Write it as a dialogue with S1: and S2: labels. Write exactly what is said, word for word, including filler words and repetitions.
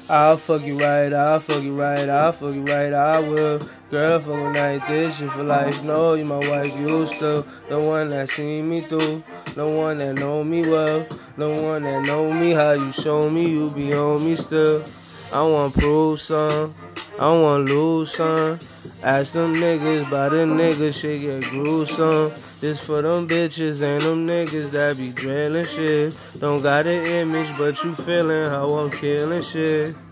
S1: I'll fuck you right, I'll fuck you right, I'll fuck you right, I will. Girl, fucking like this shit for life. No, you my wife, you still the one that seen me through, the one that know me well, the one that know me how you show me, you be on me still. I want prove some, I want lose some. Ask them niggas by the niggas, shit get gruesome. This for them bitches and them niggas that be drilling shit. Don't got an image, but you feeling how I'm killing shit.